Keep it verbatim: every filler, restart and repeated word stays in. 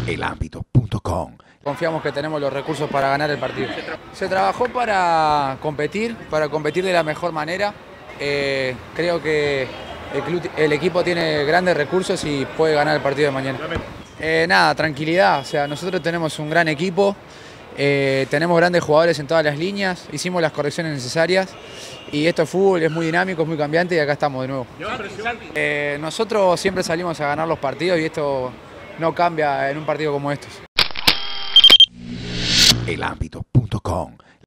el ámbito punto com. Confiamos que tenemos los recursos para ganar el partido. Se trabajó para competir, para competir de la mejor manera. Eh, creo que el, club, el equipo tiene grandes recursos y puede ganar el partido de mañana. Eh, nada, tranquilidad. O sea, nosotros tenemos un gran equipo, eh, tenemos grandes jugadores en todas las líneas, hicimos las correcciones necesarias y esto es fútbol, es muy dinámico, es muy cambiante y acá estamos de nuevo. Eh, nosotros siempre salimos a ganar los partidos y esto no cambia en un partido como estos. el ámbito punto com